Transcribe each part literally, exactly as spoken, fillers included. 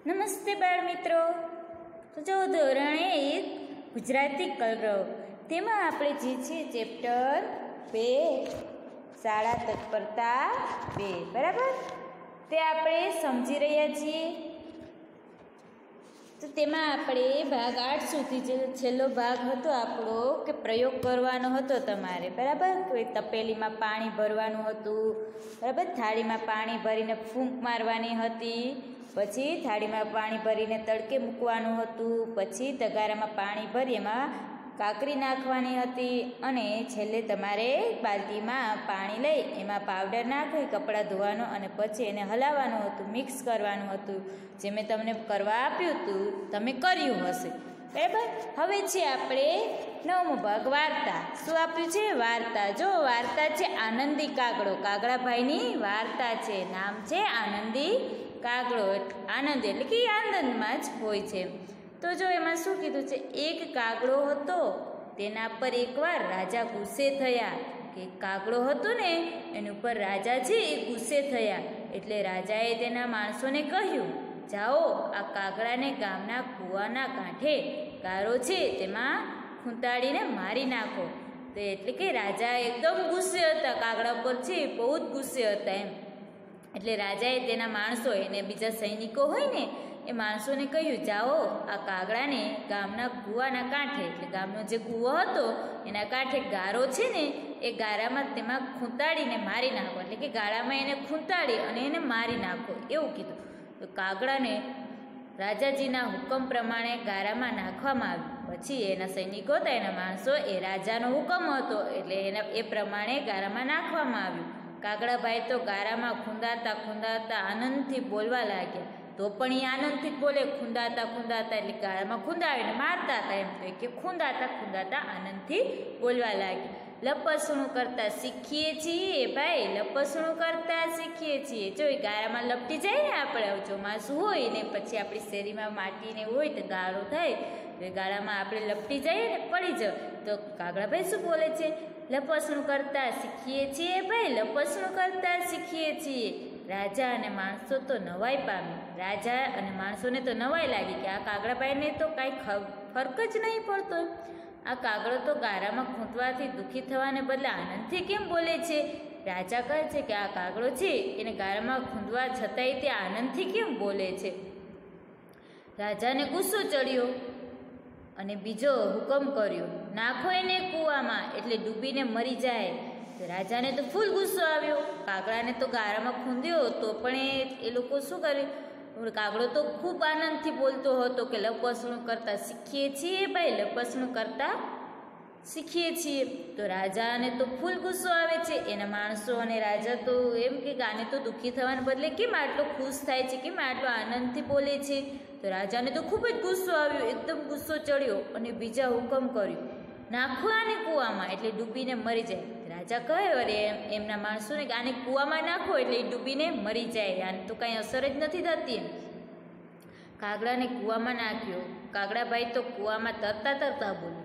નમસ્તે બાળ મિત્રો. તો જો ધોરણ એક ગુજરાતી કલરવ તેમાં આપણે જે છે ચેપ્ટર બે શાળા તત્પરતા બે બરાબર તે આપણે સમજી રહ્યા છીએ. તો તેમાં આપણે ભાગ આઠ સુધી જે છેલ્લો ભાગ હતો આપણો કે પ્રયોગ કરવાનો હતો તમારે બરાબર. કોઈ તપેલીમાં પાણી ભરવાનું હતું બરાબર, થાળીમાં પાણી ભરીને ફૂંક મારવાની હતી, પછી થાળીમાં પાણી ભરીને તડકે મૂકવાનું હતું, પછી તગારામાં પાણી ભરી એમાં કાકરી નાખવાની હતી, અને છેલ્લે તમારે બાલટીમાં પાણી લઈ એમાં પાવડર નાખી કપડાં ધોવાનો અને પછી એને હલાવવાનું હતું, મિક્સ કરવાનું હતું. જે મેં તમને કરવા આપ્યું હતું તમે કર્યું હશે બરાબર. હવે છે આપણે નવમો ભાગ વાર્તા. શું આપ્યું છે? વાર્તા. જો વાર્તા છે આનંદી કાગડો. કાગડાભાઈની વાર્તા છે. નામ છે આનંદી કાગડો. આનંદ એટલે કે આનંદમાં જ હોય છે. તો જો એમાં શું કીધું છે? એક કાગડો હતો, તેના પર એકવાર રાજા ગુસ્સે થયા. કે કાગડો હતો ને એની ઉપર રાજા છે એ ગુસ્સે થયા. એટલે રાજાએ તેના માણસોને કહ્યું, જાઓ આ કાગડાને ગામના કૂવાના કાંઠે ગારો છે તેમાં ખૂંટાડીને મારી નાખો. તો એટલે કે રાજા એકદમ ગુસ્સે હતા, કાગડા પર છે બહુ જ ગુસ્સે હતા એમ. એટલે રાજાએ તેના માણસો એને બીજા સૈનિકો હોય ને એ માણસોને કહ્યું, જાઓ આ કાગડાને ગામના કૂવાના કાંઠે, એટલે ગામનો જે કૂવો હતો એના કાંઠે ગારો છે ને એ ગારામાં તેમાં ખૂંટાડીને મારી નાખો. એટલે કે ગાળામાં એને ખૂંટાડી અને એને મારી નાખો એવું કીધું. તો કાગડાને રાજાજીના હુકમ પ્રમાણે ગારામાં નાખવામાં આવ્યું. પછી એના સૈનિકો હતા એના માણસો એ રાજાનો હુકમ હતો એટલે એના એ પ્રમાણે ગારામાં નાખવામાં આવ્યું. કાગડાભાઈ તો ગારામાં ખૂંદાતા ખૂંદાતા આનંદથી બોલવા લાગ્યા. તો પણ એ આનંદથી જ બોલે, ખૂંદાતા ખૂંદાતા એટલે ગારામાં ખૂંદાવીને મારતા હતા એમ કહે કે ખૂંદાતા ખૂંદાતા આનંદથી બોલવા લાગ્યા. લપસણું કરતા શીખીએ છીએ ભાઈ, લપસણું કરતા શીખીએ છીએ. જો એ ગારામાં લપટી જાય ને આપણે ચોમાસું હોય ને પછી આપણી શેરીમાં માટીને હોય તો ગાળો થાય તો એ ગાળામાં આપણે લપટી જઈએ ને પડી જાવ. તો કાગડાભાઈ શું બોલે છે? લપસણું કરતા શીખીએ છીએ ભાઈ, લપસણું કરતા શીખીએ છીએ. રાજા અને માણસો તો નવાઈ પામી. રાજા અને માણસોને તો નવાઈ લાગી કે આ કાગડાભાઈને તો કાંઈ ફરક જ નહીં પડતો. આ કાગડો તો ગારામાં ખૂંટવાથી દુઃખી થવાને બદલે આનંદથી કેમ બોલે છે? રાજા કહે છે કે આ કાગડો છે એને ગારામાં ખૂંદવા છતાંય તે આનંદથી કેમ બોલે છે? રાજાને ગુસ્સો ચડ્યો અને બીજો હુકમ કર્યો, નાખો એને કૂવામાં એટલે ડૂબીને મરી જાય. તો રાજાને તો ફૂલ ગુસ્સો આવ્યો. કાગડાને તો ગારામાં ખૂંદ્યો તો પણ એ લોકો શું કર્યું? કાગડો તો ખૂબ આનંદથી બોલતો હતો કે લપસણું કરતા શીખીએ છીએ ભાઈ, લપસણું કરતા શીખીએ છીએ. તો રાજાને તો ફૂલ ગુસ્સો આવે છે. એના માણસો અને રાજા તો એમ કે આને તો દુઃખી થવાને બદલે કેમ આટલો ખુશ થાય છે, કેમ આટલો આનંદથી બોલે છે? તો રાજાને તો ખૂબ જ ગુસ્સો આવ્યો, એકદમ ગુસ્સો ચડ્યો અને બીજા હુકમ કર્યું, નાખો આને કૂવામાં એટલે ડૂબીને મરી જાય. રાજા કહે અરે એમ એમના માણસોને કે આને કૂવામાં નાખો એટલે એ ડૂબીને મરી જાય, આને તો કાંઈ અસર જ નથી થતી એમ. કાગડાને કૂવામાં નાખ્યો. કાગડાભાઈ તો કૂવામાં તરતા તરતા બોલ્યો.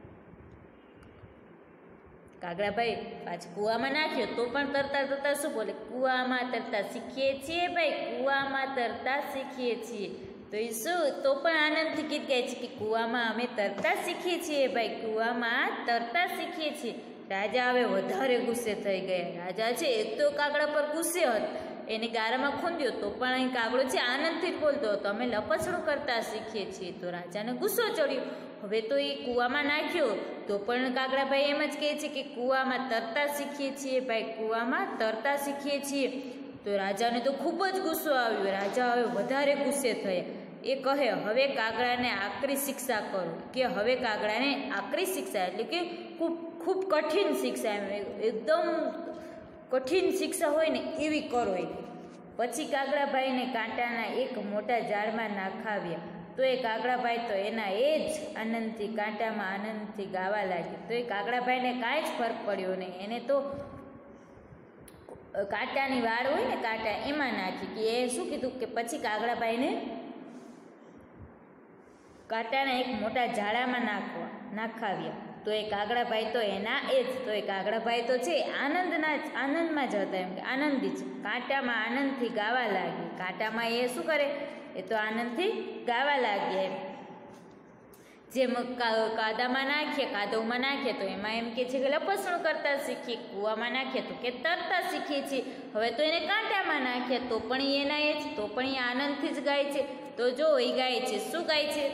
કાગડાભાઈ પાછું કૂવામાં નાખ્યો તો પણ તરતા તરતા શું બોલે? કૂવામાં તરતા શીખીએ છીએ ભાઈ, કૂવામાં તરતા શીખીએ છીએ. તો એ શું તો પણ આનંદથી ગીત ગાય છે કે કૂવામાં અમે તરતા શીખીએ છીએ ભાઈ, કૂવામાં તરતા શીખીએ છીએ. રાજા હવે વધારે ગુસ્સે થઈ ગયા. રાજા છે એક તો કાગડા પર ગુસ્સે હતો, એને ગારામાં ખૂંદ્યો તો પણ અહીં કાગડો છે આનંદથી જ બોલતો હતો, અમે લપસણું કરતા શીખીએ છીએ. તો રાજાને ગુસ્સો ચડ્યો. હવે તો એ કૂવામાં નાખ્યો તો પણ કાગડાભાઈ એમ જ કહે છે કે કૂવામાં તરતા શીખીએ છીએ ભાઈ, કૂવામાં તરતા શીખીએ છીએ. તો રાજાને તો ખૂબ જ ગુસ્સો આવ્યો. રાજા હવે વધારે ગુસ્સે થયા. એ કહે હવે કાગડાને આકરી શિક્ષા કરો, કે હવે કાગડાને આકરી શિક્ષા એટલે કે ખૂબ ખૂબ કઠિન શિક્ષા, એકદમ કઠિન શિક્ષા હોય ને એવી કરો. એ પછી કાગડાભાઈને કાંટાના એક મોટા ઝાડમાં નાખાવ્યા. તો એ કાગડાભાઈ તો એના એ જ આનંદથી કાંટામાં આનંદથી ગાવા લાગ્યો. તો એ કાગડાભાઈને કાંઈ જ ફરક પડ્યો નહીં. એને તો કાંટાની વાળ હોય ને કાંટા એમાં નાખી કે એ શું કીધું કે પછી કાગડાભાઈને કાંટાના એક મોટા ઝાડામાં નાખવા નાખાવ્યા. તો તો એ કાગડાભાઈ તો એના એ જ તો એ કાગડાભાઈ તો છે આનંદના જ આનંદમાં જ હતા, એમ કે આનંદી જ કાંટામાં આનંદથી ગાવા લાગી. કાંટામાં એ શું કરે, એ તો આનંદથી ગાવા લાગ્યા. એમ જેમ કાદામાં નાખીએ કાદવમાં નાખીએ તો એમાં એમ કે છે કે લપસણું કરતા શીખીએ, કૂવામાં નાખીએ તો કે તરતા શીખીએ છીએ. હવે તો એને કાંટામાં નાખીએ તો પણ એના એ જ તો પણ એ આનંદથી જ ગાય છે. તો જો એ ગાય છે, શું ગાય છે?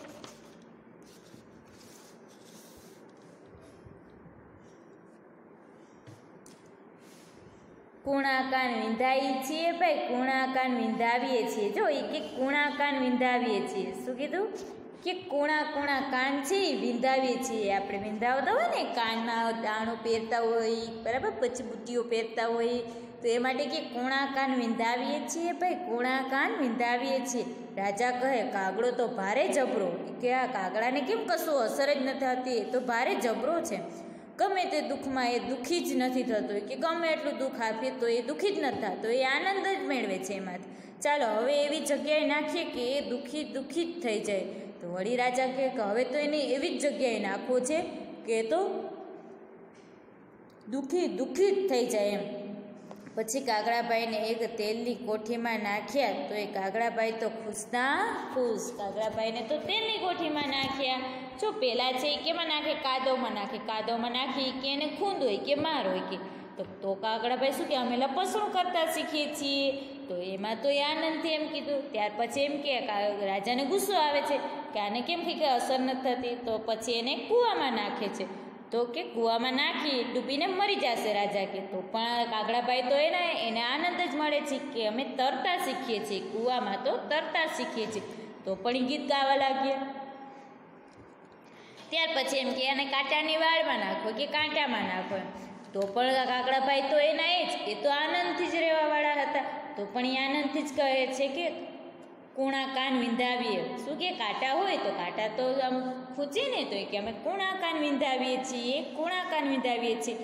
કુણા કાન વિંધાઈ છીએ ભાઈ, કુણા કાન વિંધાવીએ છીએ. જો એ કે કુણા કાન વિંધાવીએ છીએ. શું કીધું? કે કુણા કુણા કાન છે એ વિંધાવીએ છીએ. આપણે વિંધાવતા હોય ને કાનમાં દાણો પહેરતા હોય, બરાબર, પછી બુટ્ટીઓ પહેરતા હોય, તો એ માટે કે કુણા કાન વિંધાવીએ છીએ ભાઈ, કુણા કાન વિંધાવીએ છીએ. રાજા કહે કાગડો તો ભારે જબરો, કે આ કાગડાને કેમ કશું અસર જ નથી થતી, એ તો ભારે જબરો છે. ગમે તે દુઃખમાં એ દુઃખી જ નથી થતો, કે ગમે એટલું દુઃખ આપીએ તો એ દુઃખી જ નથી થતો, એ આનંદ જ મેળવે છે એમાંથી. ચાલો હવે એવી જગ્યાએ નાખીએ કે એ દુઃખી દુઃખી જ થઈ જાય. તો વળી રાજા કહે કે હવે તો એને એવી જ જગ્યાએ નાખવો છે કે તો દુઃખી દુઃખી જ થઈ જાય. એમ પછી કાગડાભાઈને એક તેલની કોઠીમાં નાખ્યા તો એ કાગડાભાઈ તો ખુશના ખુશ. કાગડાભાઈને તો તેલની કોઠીમાં નાખ્યા. જો પહેલાં છે એ કેમાં નાખે? કાદવમાં નાખે. કાદવમાં નાખી કે એને ખૂંદ હોય કે માર હોય કે તો તો કાગડાભાઈ શું કે અમે લપસણું કરતા શીખીએ છીએ. તો એમાં તો એ આનંદથી એમ કીધું. ત્યાર પછી એમ કે રાજાને ગુસ્સો આવે છે કે આને કેમ કે અસર નથી થતી, તો પછી એને કૂવામાં નાખે છે. તો કે કૂવામાં નાખી ડૂબીને મરી જશે રાજા કે. તો પણ કાગડાભાઈ તો એને એને આનંદ જ મળે છે કે અમે તરતા શીખીએ છીએ, કૂવામાં તો તરતા શીખીએ છીએ. તો પણ એ ગીત ગાવા લાગ્યા. ત્યાર પછી એમ કે એને કાંટાની વાળમાં નાખો કે કાંટામાં નાખો, તો પણ કાગડાભાઈ તો એના એ જ એ તો આનંદથી જ રહેવાવાળા હતા. તો પણ એ આનંદથી જ કહે છે કે કુણા કાન વિંધાવીએ. શું કે કાંટા હોય તો કાંટા તો આમ ખૂંચે ને, તો એ કે અમે કુણા કાન વિંધાવીએ છીએ, કુણા કાન વિંધાવીએ છીએ.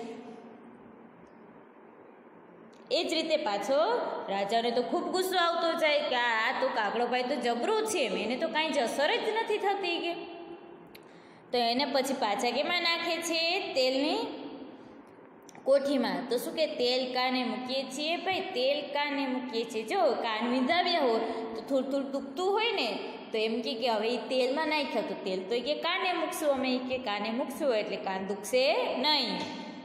એ જ રીતે પાછો રાજાને તો ખૂબ ગુસ્સો આવતો જાય કે આ તો કાગડોભાઈ તો જબરો છે, એને તો કાંઈ જ અસર જ નથી થતી કે. તો એને પછી પાછા કેમાં નાખે છે? તેલની કોઠીમાં. તો શું કે તેલ કાને મૂકીએ છીએ ભાઈ, તેલ કાને મૂકીએ છીએ. જો કાન વિંધાવ્યા હોય તો થોડું થોડું દુખતું હોય ને, તો એમ કે હવે એ તેલમાં નાખ્યા તો તેલ તો કે કાને મૂકશું અમે, કે કાને મૂકશું એટલે કાન દુખશે નહીં.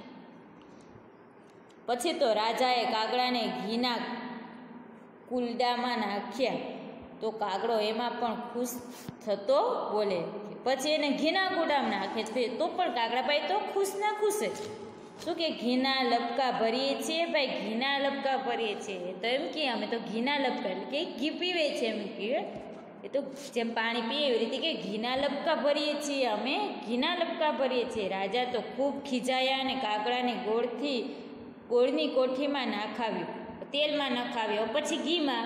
પછી તો રાજાએ કાગડાને ઘીના કુલડામાં નાખ્યા તો કાગડો એમાં પણ ખુશ થતો બોલે. પછી એને ઘીના કુડામાં નાખે છે તો પણ કાગડાભાઈ તો ખુશ ના ખુશ જ. શું કે ઘીના લપકા ભરીએ છીએ ભાઈ, ઘીના લપકા ભરીએ છીએ. તો એમ કે અમે તો ઘીના લપકા એટલે કે ઘી પીવે છે, એમ કે એ તો જેમ પાણી પીએ એવી રીતે કે ઘીના લપકા ભરીએ છીએ, અમે ઘીના લપકા ભરીએ છીએ. રાજા તો ખૂબ ખીજાયા અને કાગડાને ગોળથી ગોળની કોઠીમાં નાખાવ્યું, તેલમાં નખાવ્યો, પછી ઘીમાં,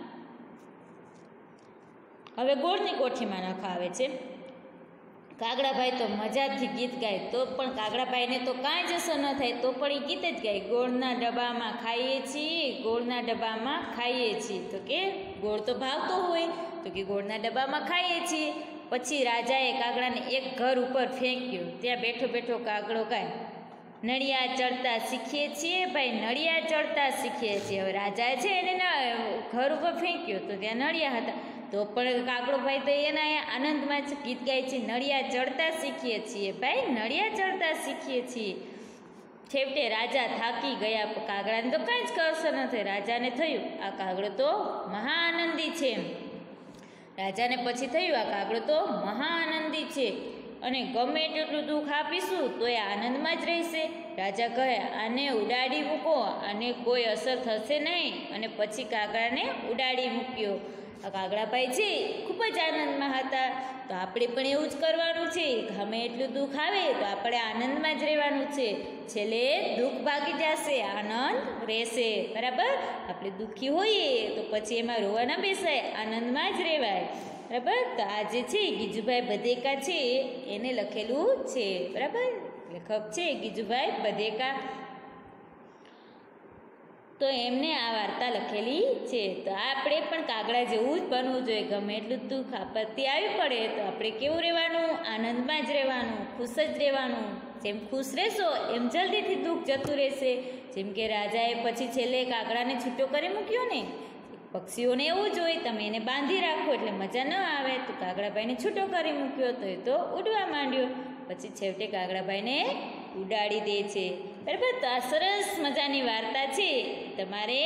હવે ગોળની કોઠીમાં નખાવે છે. કાગડાભાઈ તો મજાથી ગીત ગાય તો પણ કાગડાભાઈને તો કાંઈ જ અસર ન થાય, તો પણ એ ગીત જ ગાય. ગોળના ડબ્બામાં ખાઈએ છીએ, ગોળના ડબ્બામાં ખાઈએ છીએ. તો કે ગોળ તો ભાવતો હોય તો કે ગોળના ડબ્બામાં ખાઈએ છીએ. પછી રાજાએ કાગડાને એક ઘર ઉપર ફેંક્યો. ત્યાં બેઠો બેઠો કાગડો ગાય નળિયા ચડતા શીખીએ છીએ ભાઈ, નળિયા ચડતા શીખીએ છીએ. હવે રાજાએ છે એને ઘર ઉપર ફેંક્યો તો ત્યાં નળિયા હતા, તો પણ કાગડો ભાઈ તો એના આનંદમાં જ ગીત ગાય છે, નળિયા ચડતા શીખીએ છીએ ભાઈ, નળિયા ચડતા શીખીએ છીએ. છેવટે રાજા થાકી ગયા, કાગડાને તો કાંઈ જ અસર ન થઈ. રાજાને થયું આ કાગડો તો મહાઆનંદી છે. રાજાને પછી થયું આ કાગડો તો મહાઆનંદી છે અને ગમે તેટલું દુઃખ આપીશું તો એ આનંદમાં જ રહેશે. રાજા કહે આને ઉડાડી મૂકો, આને કોઈ અસર થશે નહીં. અને પછી કાગડાને ઉડાડી મૂક્યો. આ કાગડાભાઈ છે ખૂબ જ આનંદમાં હતા. તો આપણે પણ એવું જ કરવાનું છે, ગમે એટલું દુઃખ આવે તો આપણે આનંદમાં જ રહેવાનું છે. છેલ્લે દુઃખ ભાગી જશે, આનંદ રહેશે. બરાબર, આપણે દુઃખી હોઈએ તો પછી એમાં રોવા ના બેસાય, આનંદમાં જ રહેવાય. બરાબર, તો આ જે છે ગીજુભાઈ બધેકા છે એને લખેલું છે. બરાબર, લેખક છે ગીજુભાઈ બધેકા. તો એમને આ વાર્તા લખેલી છે. તો આપણે પણ કાગડા જેવું જ બનવું જોઈએ. ગમે એટલું દુઃખ આપત્તિ આવી પડે તો આપણે કેવું રહેવાનું? આનંદમાં જ રહેવાનું, ખુશ જ રહેવાનું. જેમ ખુશ રહેશો એમ જલ્દીથી દુઃખ જતું રહેશે. જેમ કે રાજાએ પછી છેલ્લે કાગડાને છૂટો કરી મૂક્યો ને. પક્ષીઓને એવું જ હોય, તમે એને બાંધી રાખો એટલે મજા ન આવે, તો કાગડાભાઈને છૂટો કરી મૂક્યો તો એ તો ઉડવા માંડ્યો. પછી છેવટે કાગડાભાઈને ઉડાડી દે છે. બરાબર. તો આ સરસ મજાની વાર્તા છે. તમારે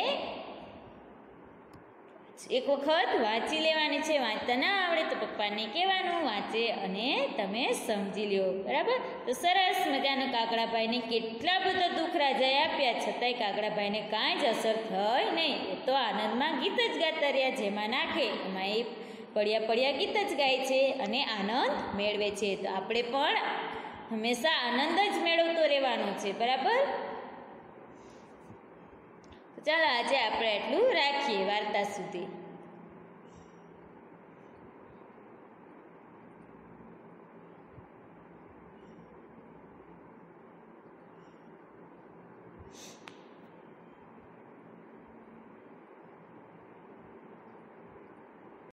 એક વખત વાંચી લેવાની છે. વાંચતા ના આવડે તો પપ્પાને કહેવાનું વાંચે અને તમે સમજી લ્યો. બરાબર. તો સરસ મજાનો કાગડાભાઈને કેટલા બધા દુઃખ રાજાએ આપ્યા, છતાંય કાગડાભાઈને કાંઈ જ અસર થઈ નહીં. એ તો આનંદમાં ગીત જ ગાતા રહ્યા. જેમાં નાખે એમાં એ પડ્યા પડ્યા ગીત જ ગાય છે અને આનંદ મેળવે છે. તો આપણે પણ હંમેશા આનંદ જ મેળવતો રહેવાનો છે. બરાબર. ચાલો આજે આપણે એટલું રાખીએ વાર્તા સુધી.